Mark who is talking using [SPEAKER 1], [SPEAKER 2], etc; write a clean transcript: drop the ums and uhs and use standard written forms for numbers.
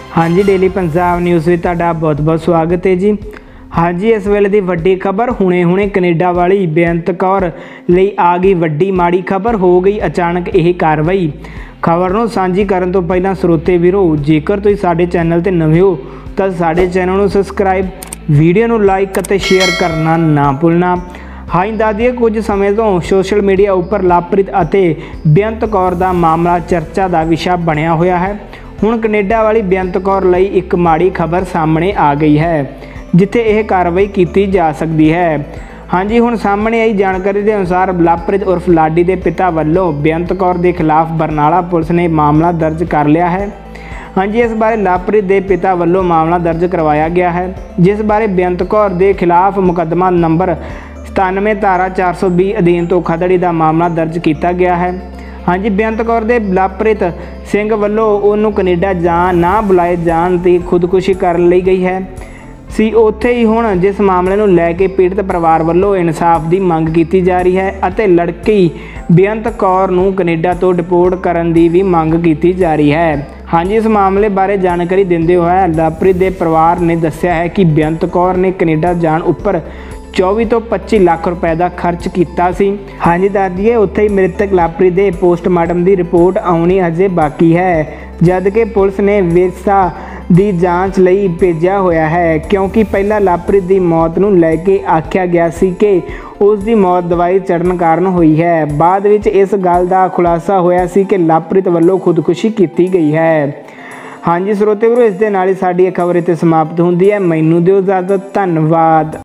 [SPEAKER 1] हाँ जी, daily Punjab news में तुहाडा बहुत बहुत स्वागत है जी। हाँ जी, इस वेले की वड्डी खबर हुणे कनेडा वाली बेअंत कौर लई आ गई वड्डी माड़ी खबर। हो गई अचानक यह कार्रवाई। खबर नूं सांझी करन तो पहलां स्रोते वीरो, जेकर तुसीं साडे चैनल ते नवे हो तो साडे चैनल नूं सबसक्राइब, वीडियो नूं लाइक अते शेयर करना ना भुलना। हाँ जी, दस दिए कुछ समय तो सोशल मीडिया उपर लवप्रीत अते बेअंत कौर का मामला चर्चा का विषय बनया होया है। हुण कनेडा वाली बेअंत कौर लई एक माड़ी खबर सामने आ गई है, जिथे यह कार्रवाई की जा सकती है। हाँ जी, हुण सामने आई जानकारी के अनुसार लवप्रीत उर्फ लाडी के पिता वालों बेअंत कौर के खिलाफ बरनाला पुलिस ने मामला दर्ज कर लिया है। हाँ जी, इस बारे लवप्रीत के पिता वालों मामला दर्ज करवाया गया है, जिस बारे बेअंत कौर के खिलाफ मुकदमा नंबर 97 धारा 420 अधीन धोखाधड़ी का मामला दर्ज किया गया है। हाँ जी, बेअंत कौर के लवप्रीत सिंह वालों उन्होंने कनेडा जान ना बुलाए जान की खुदकुशी कर ली गई है सी। उत्थे ही हुण जिस मामले नूं लैके पीड़ित परिवार वालों इंसाफ की मंग की जा रही है अते लड़की बेअंत कौर नूं कनेडा तो डिपोर्ट करन दी भी मंग की जा रही है। हाँ जी, इस मामले बारे जानकारी देंदे हुए लवप्रीत के परिवार ने दस्सिया है कि बेअंत कौर ने कनेडा जान उपर 24 तो 25 लाख रुपए का खर्च किया सी। हाँ जी, दस दिए उत्थे ही मृतक लवप्रीत के पोस्टमार्टम की रिपोर्ट आनी अजे बाकी है, जबकि पुलिस ने विरसा की जांच लई भेजा होया है, क्योंकि पहला लवप्रीत की मौत नूं लैके आख्या गया सी कि उसकी मौत दवाई चढ़न कारण हुई है। बाद विच इस गल का खुलासा होया सी कि लवप्रीत वालों खुदकुशी की गई है। हाँ जी, स्रोते वीरो, इस दे नाल ही साडी खबर इत्थे समाप्त हुंदी है। मैनूं दिओ इजाजत, धन्नवाद।